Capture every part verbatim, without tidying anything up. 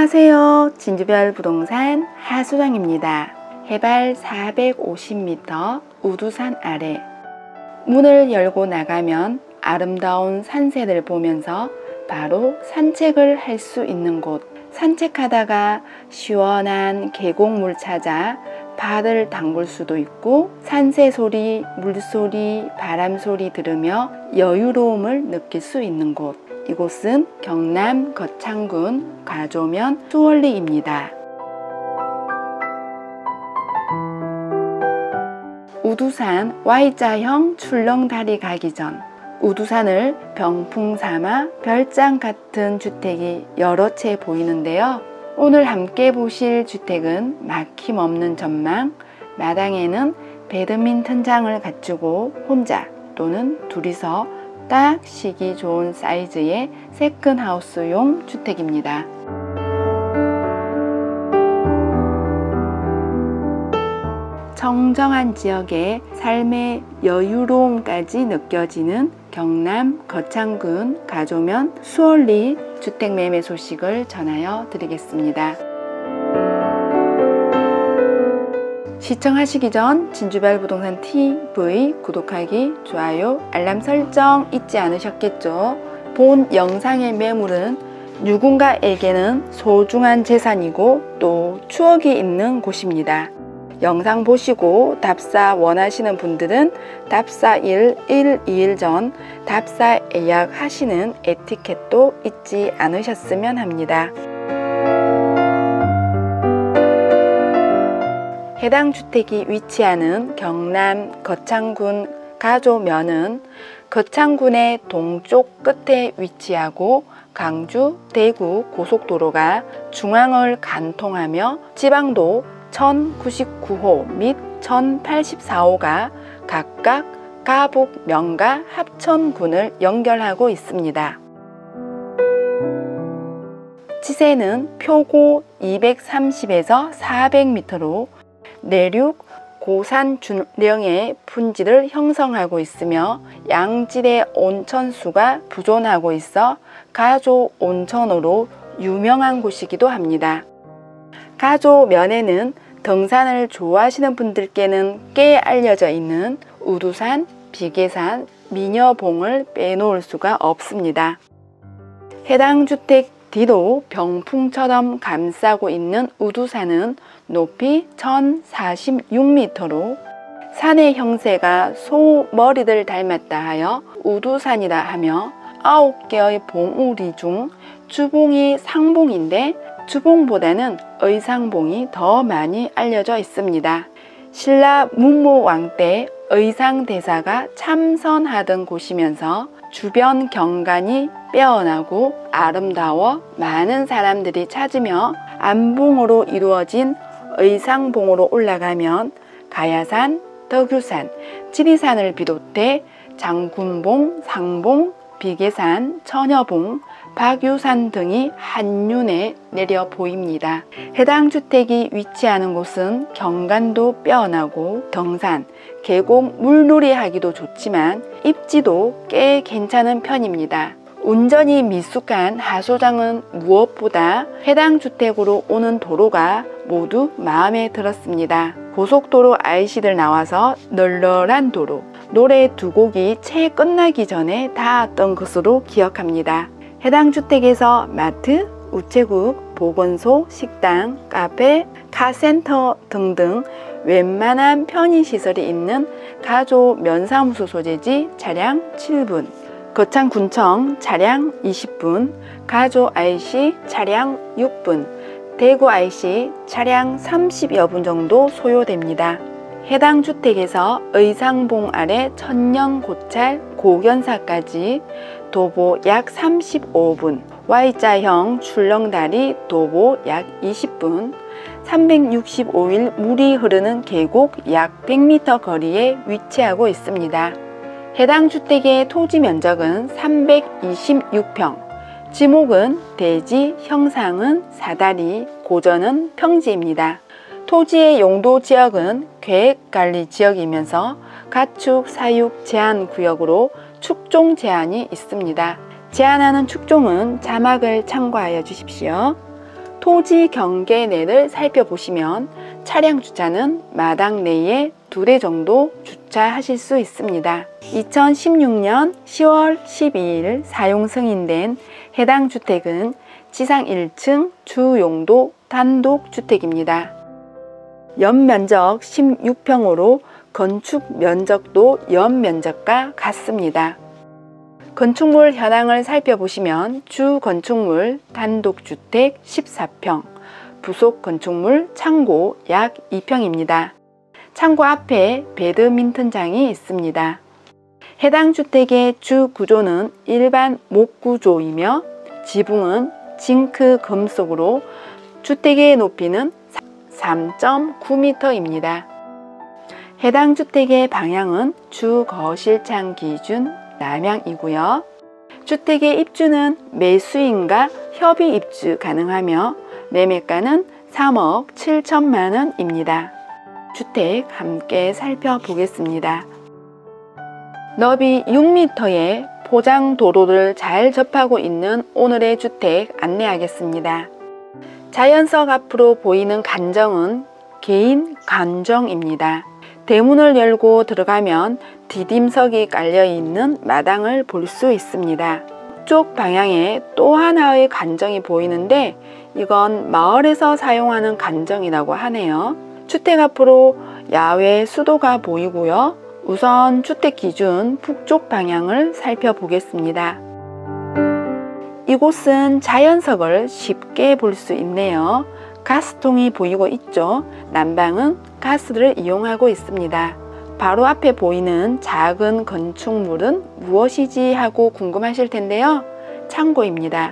안녕하세요. 진주별 부동산 하소장입니다. 해발 사백오십 미터 우두산 아래 문을 열고 나가면 아름다운 산세를 보면서 바로 산책을 할 수 있는 곳. 산책하다가 시원한 계곡물 찾아 발을 담글 수도 있고 산새 소리, 물소리, 바람소리 들으며 여유로움을 느낄 수 있는 곳. 이곳은 경남 거창군 가조면 수월리입니다. 우두산 Y자형 출렁다리 가기 전 우두산을 병풍 삼아 별장 같은 주택이 여러 채 보이는데요. 오늘 함께 보실 주택은 막힘없는 전망, 마당에는 배드민턴장을 갖추고 혼자 또는 둘이서 딱 쉬기 좋은 사이즈의 세컨하우스용 주택입니다. 청정한 지역에 삶의 여유로움까지 느껴지는 경남 거창군 가조면 수월리 주택매매 소식을 전하여 드리겠습니다. 시청하시기 전 진주별 부동산 티비 구독하기, 좋아요, 알람 설정 잊지 않으셨겠죠? 본 영상의 매물은 누군가에게는 소중한 재산이고 또 추억이 있는 곳입니다. 영상 보시고 답사 원하시는 분들은 답사일 일, 이 일 전 답사 예약하시는 에티켓도 잊지 않으셨으면 합니다. 해당 주택이 위치하는 경남 거창군 가조면은 거창군의 동쪽 끝에 위치하고 강주, 대구 고속도로가 중앙을 관통하며 지방도 천구십구 호 및 천팔십사 호가 각각 가북, 명가, 합천군을 연결하고 있습니다. 지세는 표고 이백삼십에서 사백 미터로 내륙 고산 준령의 분지를 형성하고 있으며 양질의 온천수가 부존하고 있어 가조 온천으로 유명한 곳이기도 합니다. 가조면에는 등산을 좋아하시는 분들께는 꽤 알려져 있는 우두산, 비계산, 미녀봉을 빼놓을 수가 없습니다. 해당 주택 뒤도 병풍처럼 감싸고 있는 우두산은 높이 천사십육 미터로 산의 형세가 소 머리를 닮았다 하여 우두산이라 하며 아홉 개의 봉우리 중 주봉이 상봉인데 주봉보다는 의상봉이 더 많이 알려져 있습니다. 신라 문무왕 때 의상대사가 참선하던 곳이면서 주변 경관이 빼어나고 아름다워 많은 사람들이 찾으며 안봉으로 이루어진 의상봉으로 올라가면 가야산, 덕유산, 지리산을 비롯해 장군봉, 상봉, 비계산, 처녀봉, 박유산 등이 한눈에 내려 보입니다. 해당 주택이 위치하는 곳은 경관도 빼어나고 등산, 계곡 물놀이 하기도 좋지만 입지도 꽤 괜찮은 편입니다. 운전이 미숙한 하소장은 무엇보다 해당 주택으로 오는 도로가 모두 마음에 들었습니다. 고속도로 아이씨들 나와서 널널한 도로, 노래 두 곡이 채 끝나기 전에 닿았던 것으로 기억합니다. 해당 주택에서 마트, 우체국, 보건소, 식당, 카페, 카센터 등등 웬만한 편의시설이 있는 가조 면사무소 소재지 차량 칠 분, 거창군청 차량 이십 분, 가조 아이씨 차량 육 분, 대구 아이씨 차량 삼십여 분 정도 소요됩니다. 해당 주택에서 의상봉 아래 천년 고찰 고견사까지 도보 약 삼십오 분, Y자형 출렁다리 도보 약 이십 분, 삼백육십오 일 물이 흐르는 계곡 약 백 미터 거리에 위치하고 있습니다. 해당 주택의 토지 면적은 삼백이십육 평, 지목은 대지, 형상은 사다리, 고전은 평지입니다. 토지의 용도 지역은 계획관리 지역이면서 가축 사육 제한 구역으로 축종 제한이 있습니다. 제한하는 축종은 자막을 참고하여 주십시오. 토지 경계내를 살펴보시면 차량 주차는 마당 내에 두 대 정도 주차하실 수 있습니다. 이천십육 년 시월 십이일 사용 승인된 해당 주택은 지상 일 층 주용도 단독주택입니다. 연면적 십육 평으로 건축 면적도 연면적과 같습니다. 건축물 현황을 살펴보시면 주 건축물 단독주택 십사 평, 부속 건축물 창고 약 이 평입니다. 창고 앞에 배드민턴장이 있습니다. 해당 주택의 주 구조는 일반 목구조이며 지붕은 징크 금속으로 주택의 높이는 삼 점 구 미터입니다. 해당 주택의 방향은 주 거실창 기준 남향이고요. 주택의 입주는 매수인과 협의 입주 가능하며 매매가는 삼억 칠천만 원입니다. 주택 함께 살펴보겠습니다. 너비 육 미터의 포장 도로를 잘 접하고 있는 오늘의 주택 안내하겠습니다. 자연석 앞으로 보이는 간정은 개인 간정입니다. 대문을 열고 들어가면 디딤석이 깔려있는 마당을 볼 수 있습니다. 북쪽 방향에 또 하나의 간정이 보이는데 이건 마을에서 사용하는 간정이라고 하네요. 주택 앞으로 야외 수도가 보이고요. 우선 주택 기준 북쪽 방향을 살펴보겠습니다. 이곳은 자연석을 쉽게 볼 수 있네요. 가스통이 보이고 있죠. 난방은 가스를 이용하고 있습니다. 바로 앞에 보이는 작은 건축물은 무엇이지 하고 궁금하실 텐데요. 창고입니다.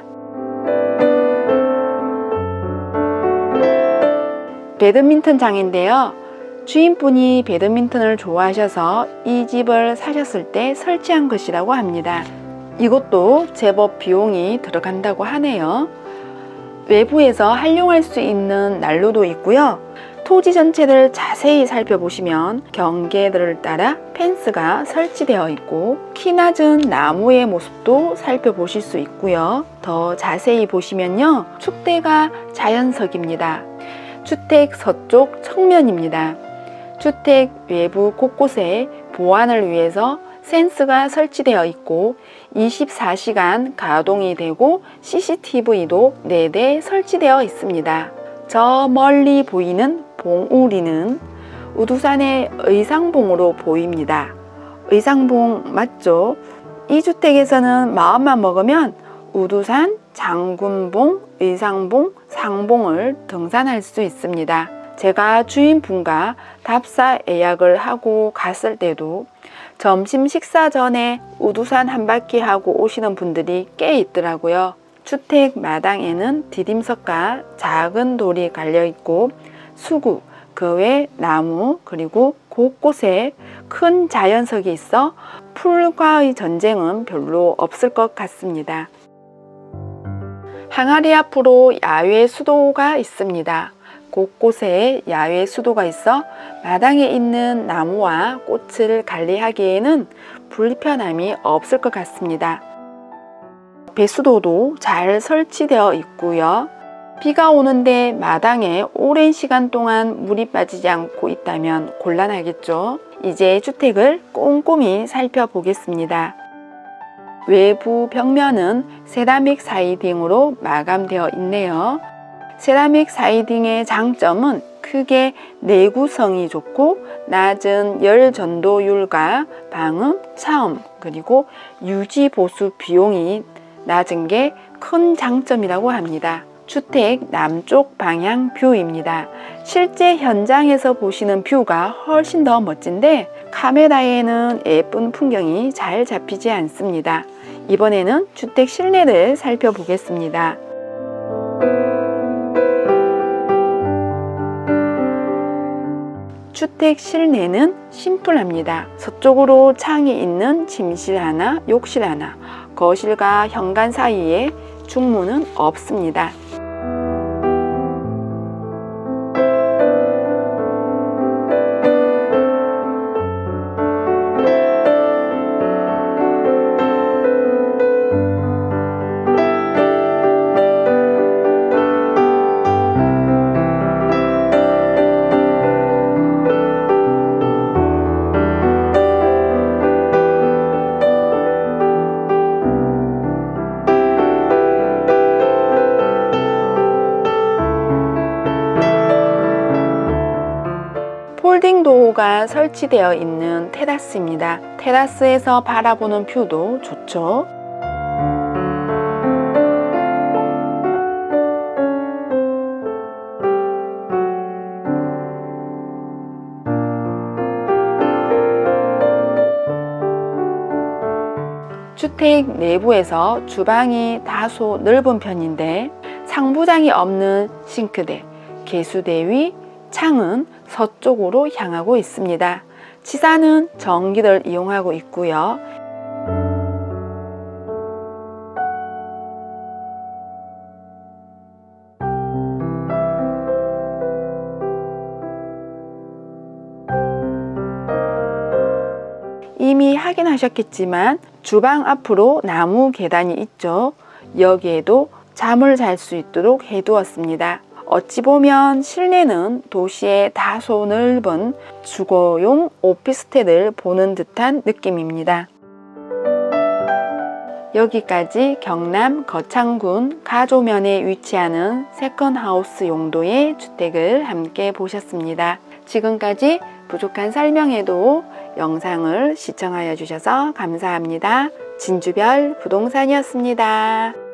배드민턴장인데요. 주인분이 배드민턴을 좋아하셔서 이 집을 사셨을 때 설치한 것이라고 합니다. 이것도 제법 비용이 들어간다고 하네요. 외부에서 활용할 수 있는 난로도 있고요. 토지 전체를 자세히 살펴보시면 경계들을 따라 펜스가 설치되어 있고 키 낮은 나무의 모습도 살펴보실 수 있고요. 더 자세히 보시면요. 축대가 자연석입니다. 주택 서쪽 측면입니다. 주택 외부 곳곳에 보안을 위해서 센스가 설치되어 있고 이십사 시간 가동이 되고 씨씨티비도 네 대 설치되어 있습니다. 저 멀리 보이는 봉우리는 우두산의 의상봉으로 보입니다. 의상봉 맞죠? 이 주택에서는 마음만 먹으면 우두산, 장군봉, 의상봉, 상봉을 등산할 수 있습니다. 제가 주인분과 답사 예약을 하고 갔을 때도 점심 식사 전에 우두산 한 바퀴 하고 오시는 분들이 꽤 있더라고요. 주택 마당에는 디딤석과 작은 돌이 갈려 있고 수구, 그 외 나무 그리고 곳곳에 큰 자연석이 있어 풀과의 전쟁은 별로 없을 것 같습니다. 항아리 앞으로 야외 수도가 있습니다. 곳곳에 야외 수도가 있어 마당에 있는 나무와 꽃을 관리하기에는 불편함이 없을 것 같습니다. 배수도도 잘 설치되어 있고요. 비가 오는데 마당에 오랜 시간 동안 물이 빠지지 않고 있다면 곤란하겠죠. 이제 주택을 꼼꼼히 살펴보겠습니다. 외부 벽면은 세라믹 사이딩으로 마감되어 있네요. 세라믹 사이딩의 장점은 크게 내구성이 좋고 낮은 열 전도율과 방음, 차음, 그리고 유지 보수 비용이 낮은 게 큰 장점이라고 합니다. 주택 남쪽 방향 뷰입니다. 실제 현장에서 보시는 뷰가 훨씬 더 멋진데 카메라에는 예쁜 풍경이 잘 잡히지 않습니다. 이번에는 주택 실내를 살펴보겠습니다. 주택 실내는 심플합니다. 서쪽으로 창이 있는 침실 하나, 욕실 하나, 거실과 현관 사이에 중문은 없습니다. 내부가 설치되어 있는 테라스입니다. 테라스에서 바라보는 뷰도 좋죠. 주택 내부에서 주방이 다소 넓은 편인데 상부장이 없는 싱크대, 개수대 위 창은 서쪽으로 향하고 있습니다. 치사는 전기를 이용하고 있고요. 이미 확인하셨겠지만 주방 앞으로 나무 계단이 있죠. 여기에도 잠을 잘 수 있도록 해두었습니다. 어찌 보면 실내는 도시의 다소 넓은 주거용 오피스텔을 보는 듯한 느낌입니다. 여기까지 경남 거창군 가조면에 위치하는 세컨하우스 용도의 주택을 함께 보셨습니다. 지금까지 부족한 설명에도 영상을 시청하여 주셔서 감사합니다. 진주별 부동산이었습니다.